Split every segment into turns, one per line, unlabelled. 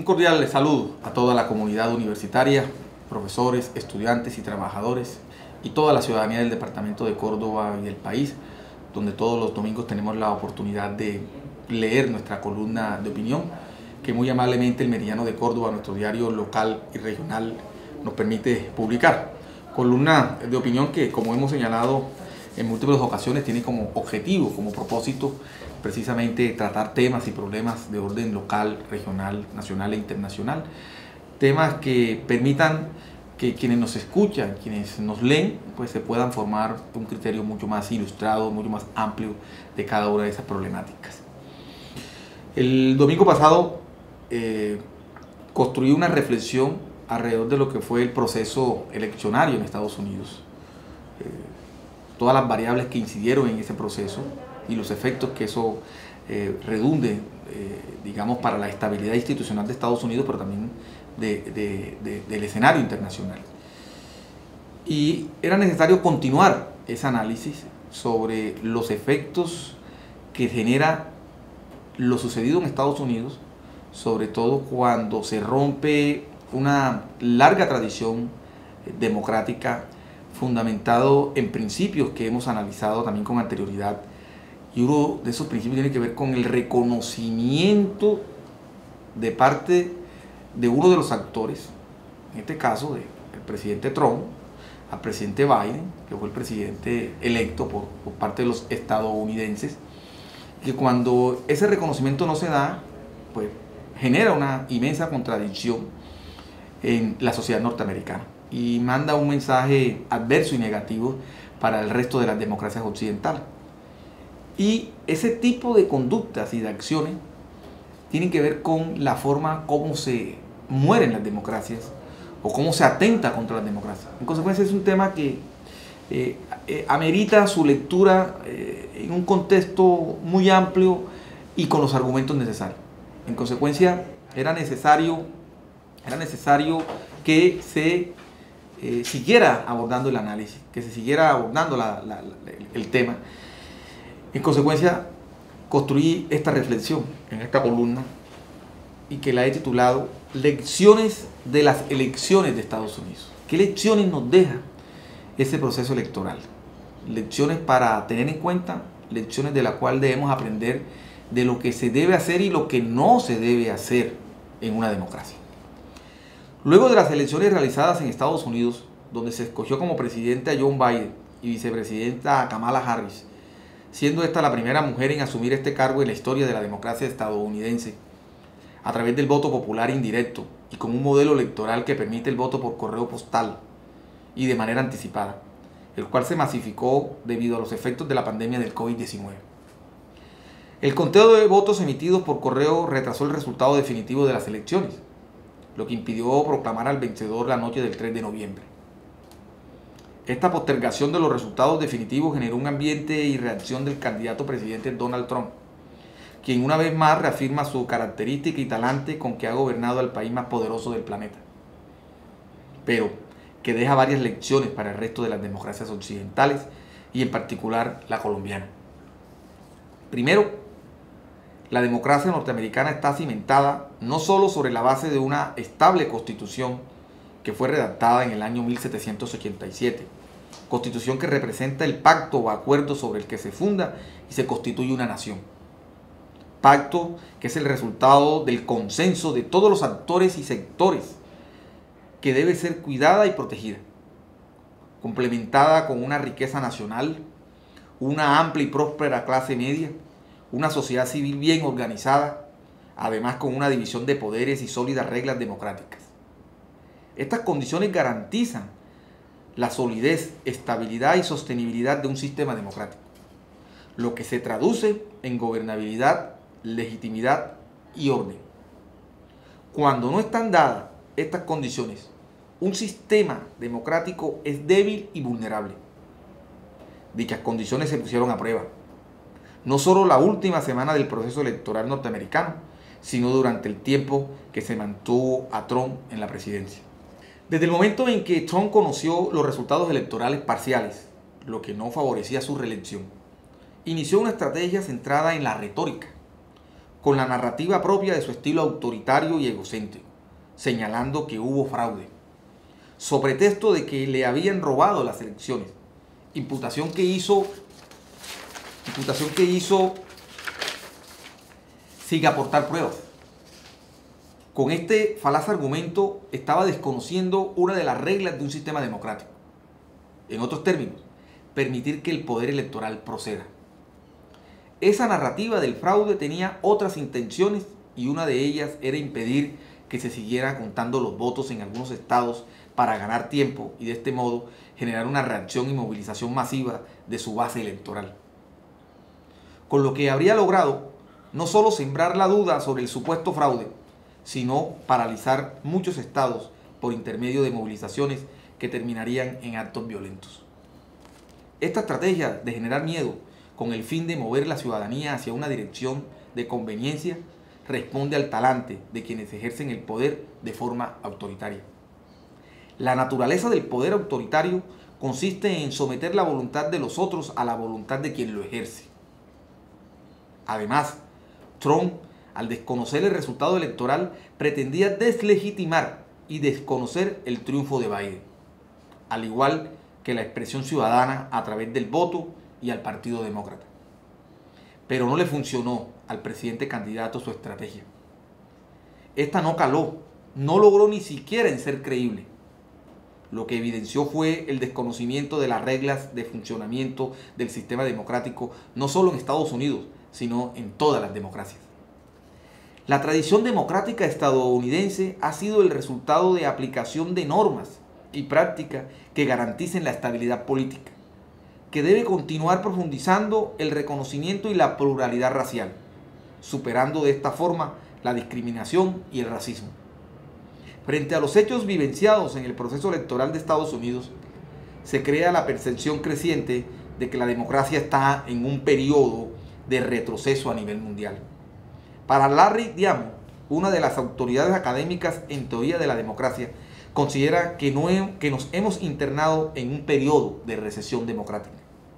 cordial saludo a toda la comunidad universitaria, profesores, estudiantes y trabajadores y toda la ciudadanía del departamento de Córdoba y del país, donde todos los domingos tenemos la oportunidad de leer nuestra columna de opinión que muy amablemente el Meridiano de Córdoba, nuestro diario local y regional, nos permite publicar. Columna de opinión que, como hemos señalado en múltiples ocasiones, tiene como objetivo, como propósito, precisamente tratar temas y problemas de orden local, regional, nacional e internacional. Temas que permitan que quienes nos escuchan, quienes nos leen, pues se puedan formar un criterio mucho más ilustrado, mucho más amplio de cada una de esas problemáticas. El domingo pasado construí una reflexión alrededor de lo que fue el proceso eleccionario en Estados Unidos. Todas las variables que incidieron en ese proceso y los efectos que eso redunde, digamos, para la estabilidad institucional de Estados Unidos, pero también del escenario internacional. Y era necesario continuar ese análisis sobre los efectos que genera lo sucedido en Estados Unidos, sobre todo cuando se rompe una larga tradición democrática fundamentado en principios que hemos analizado también con anterioridad, y uno de esos principios tiene que ver con el reconocimiento de parte de uno de los actores, en este caso del presidente Trump, al presidente Biden, que fue el presidente electo por parte de los estadounidenses, que cuando ese reconocimiento no se da, pues genera una inmensa contradicción en la sociedad norteamericana y manda un mensaje adverso y negativo para el resto de las democracias occidentales. Y ese tipo de conductas y de acciones tienen que ver con la forma como se mueren las democracias o cómo se atenta contra las democracias. En consecuencia, es un tema que amerita su lectura en un contexto muy amplio y con los argumentos necesarios. En consecuencia, era necesario que se siguiera abordando el análisis, que se siguiera abordando el tema. En consecuencia, construí esta reflexión en esta columna y que la he titulado Lecciones de las elecciones de Estados Unidos. ¿Qué lecciones nos deja ese proceso electoral? Lecciones para tener en cuenta, lecciones de las cuales debemos aprender de lo que se debe hacer y lo que no se debe hacer en una democracia. Luego de las elecciones realizadas en Estados Unidos, donde se escogió como presidente a John Biden y vicepresidenta a Kamala Harris, siendo esta la primera mujer en asumir este cargo en la historia de la democracia estadounidense, a través del voto popular indirecto y con un modelo electoral que permite el voto por correo postal y de manera anticipada, el cual se masificó debido a los efectos de la pandemia del COVID-19. El conteo de votos emitidos por correo retrasó el resultado definitivo de las elecciones, lo que impidió proclamar al vencedor la noche del 3 de noviembre. Esta postergación de los resultados definitivos generó un ambiente y reacción del candidato presidente Donald Trump, quien una vez más reafirma su característica y talante con que ha gobernado al país más poderoso del planeta, pero que deja varias lecciones para el resto de las democracias occidentales y en particular la colombiana. Primero, la democracia norteamericana está cimentada no solo sobre la base de una estable constitución que fue redactada en el año 1787, constitución que representa el pacto o acuerdo sobre el que se funda y se constituye una nación. Pacto que es el resultado del consenso de todos los actores y sectores, que debe ser cuidada y protegida, complementada con una riqueza nacional, una amplia y próspera clase media, una sociedad civil bien organizada, además con una división de poderes y sólidas reglas democráticas. Estas condiciones garantizan la solidez, estabilidad y sostenibilidad de un sistema democrático, lo que se traduce en gobernabilidad, legitimidad y orden. Cuando no están dadas estas condiciones, un sistema democrático es débil y vulnerable. Dichas condiciones se pusieron a prueba, no solo la última semana del proceso electoral norteamericano, sino durante el tiempo que se mantuvo a Trump en la presidencia. Desde el momento en que Trump conoció los resultados electorales parciales, lo que no favorecía su reelección, inició una estrategia centrada en la retórica, con la narrativa propia de su estilo autoritario y egocéntrico, señalando que hubo fraude, sobre pretexto de que le habían robado las elecciones, imputación que hizo sin aportar pruebas. Con este falaz argumento estaba desconociendo una de las reglas de un sistema democrático. En otros términos, permitir que el poder electoral proceda. Esa narrativa del fraude tenía otras intenciones y una de ellas era impedir que se siguiera contando los votos en algunos estados para ganar tiempo y de este modo generar una reacción y movilización masiva de su base electoral. Con lo que habría logrado no solo sembrar la duda sobre el supuesto fraude, sino paralizar muchos estados por intermedio de movilizaciones que terminarían en actos violentos. Esta estrategia de generar miedo con el fin de mover la ciudadanía hacia una dirección de conveniencia responde al talante de quienes ejercen el poder de forma autoritaria. La naturaleza del poder autoritario consiste en someter la voluntad de los otros a la voluntad de quien lo ejerce. Además, Trump, al desconocer el resultado electoral, pretendía deslegitimar y desconocer el triunfo de Biden, al igual que la expresión ciudadana a través del voto y al Partido Demócrata. Pero no le funcionó al presidente candidato su estrategia. Esta no caló, no logró ni siquiera en ser creíble. Lo que evidenció fue el desconocimiento de las reglas de funcionamiento del sistema democrático, no solo en Estados Unidos, sino en todas las democracias. La tradición democrática estadounidense ha sido el resultado de aplicación de normas y prácticas que garanticen la estabilidad política, que debe continuar profundizando el reconocimiento y la pluralidad racial, superando de esta forma la discriminación y el racismo. Frente a los hechos vivenciados en el proceso electoral de Estados Unidos, se crea la percepción creciente de que la democracia está en un periodo de retroceso a nivel mundial. Para Larry Diamond, una de las autoridades académicas en teoría de la democracia, considera que nos hemos internado en un periodo de recesión democrática.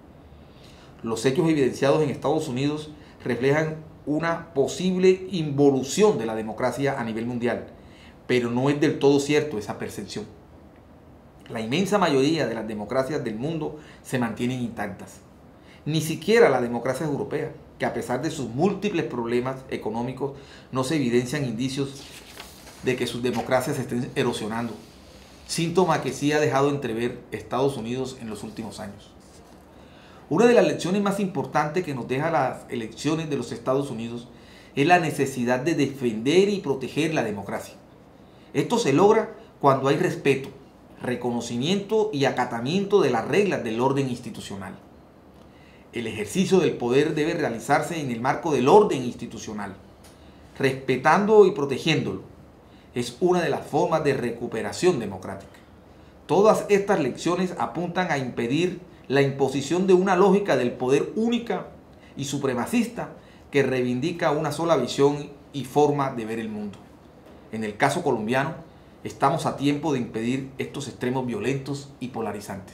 Los hechos evidenciados en Estados Unidos reflejan una posible involución de la democracia a nivel mundial, pero no es del todo cierto esa percepción. La inmensa mayoría de las democracias del mundo se mantienen intactas. Ni siquiera la democracia europea, que a pesar de sus múltiples problemas económicos, no se evidencian indicios de que sus democracias se estén erosionando, síntoma que sí ha dejado entrever Estados Unidos en los últimos años. Una de las lecciones más importantes que nos deja las elecciones de los Estados Unidos es la necesidad de defender y proteger la democracia. Esto se logra cuando hay respeto, reconocimiento y acatamiento de las reglas del orden institucional. El ejercicio del poder debe realizarse en el marco del orden institucional, respetando y protegiéndolo. Es una de las formas de recuperación democrática. Todas estas lecciones apuntan a impedir la imposición de una lógica del poder única y supremacista que reivindica una sola visión y forma de ver el mundo. En el caso colombiano, estamos a tiempo de impedir estos extremos violentos y polarizantes.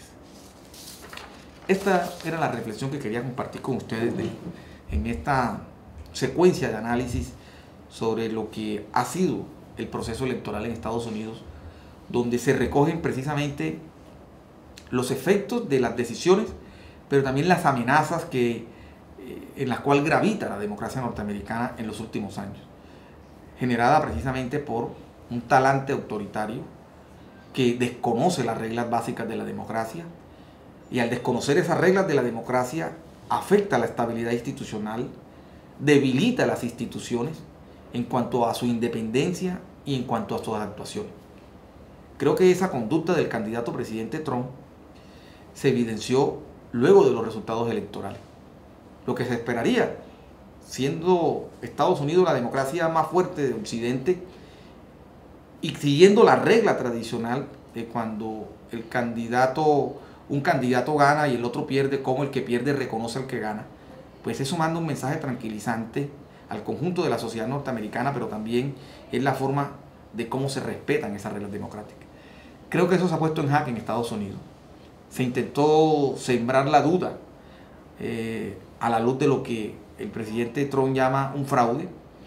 Esta era la reflexión que quería compartir con ustedes en esta secuencia de análisis sobre lo que ha sido el proceso electoral en Estados Unidos, donde se recogen precisamente los efectos de las decisiones, pero también las amenazas en las cuales gravita la democracia norteamericana en los últimos años, generada precisamente por un talante autoritario que desconoce las reglas básicas de la democracia, y al desconocer esas reglas de la democracia afecta la estabilidad institucional, debilita las instituciones en cuanto a su independencia y en cuanto a sus actuaciones. Creo que esa conducta del candidato presidente Trump se evidenció luego de los resultados electorales. Lo que se esperaría, siendo Estados Unidos la democracia más fuerte de Occidente y siguiendo la regla tradicional de cuando un candidato gana y el otro pierde, como el que pierde reconoce al que gana, pues eso manda un mensaje tranquilizante al conjunto de la sociedad norteamericana, pero también es la forma de cómo se respetan esas reglas democráticas. Creo que eso se ha puesto en jaque en Estados Unidos. Se intentó sembrar la duda a la luz de lo que el presidente Trump llama un fraude,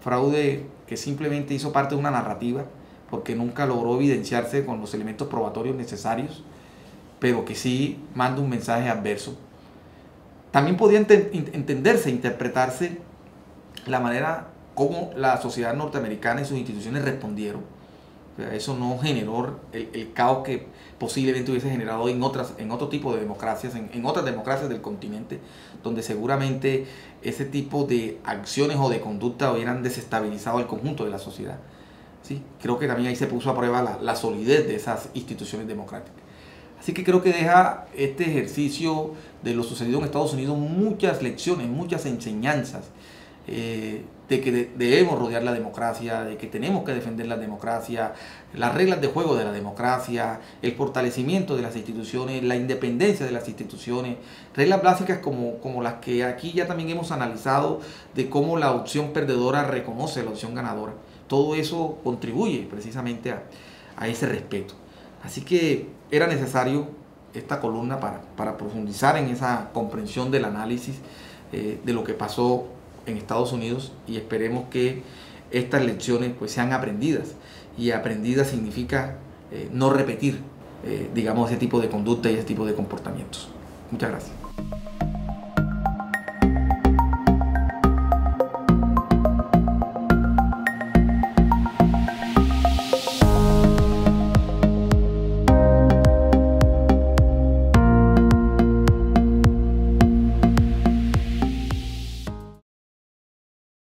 fraude que simplemente hizo parte de una narrativa, porque nunca logró evidenciarse con los elementos probatorios necesarios, pero que sí manda un mensaje adverso. También podía entenderse, interpretarse la manera como la sociedad norteamericana y sus instituciones respondieron. O sea, eso no generó el caos que posiblemente hubiese generado en otro tipo de democracias, en otras democracias del continente, donde seguramente ese tipo de acciones o de conducta hubieran desestabilizado el conjunto de la sociedad. ¿Sí? Creo que también ahí se puso a prueba la solidez de esas instituciones democráticas. Así que creo que deja este ejercicio de lo sucedido en Estados Unidos muchas lecciones, muchas enseñanzas, de que debemos rodear la democracia, de que tenemos que defender la democracia, las reglas de juego de la democracia, el fortalecimiento de las instituciones, la independencia de las instituciones, reglas básicas como las que aquí ya también hemos analizado, de cómo la opción perdedora reconoce la opción ganadora. Todo eso contribuye precisamente a ese respeto. Así que era necesario esta columna para profundizar en esa comprensión del análisis de lo que pasó en Estados Unidos, y esperemos que estas lecciones pues sean aprendidas, y aprendidas significa no repetir digamos ese tipo de conducta y ese tipo de comportamientos. Muchas gracias.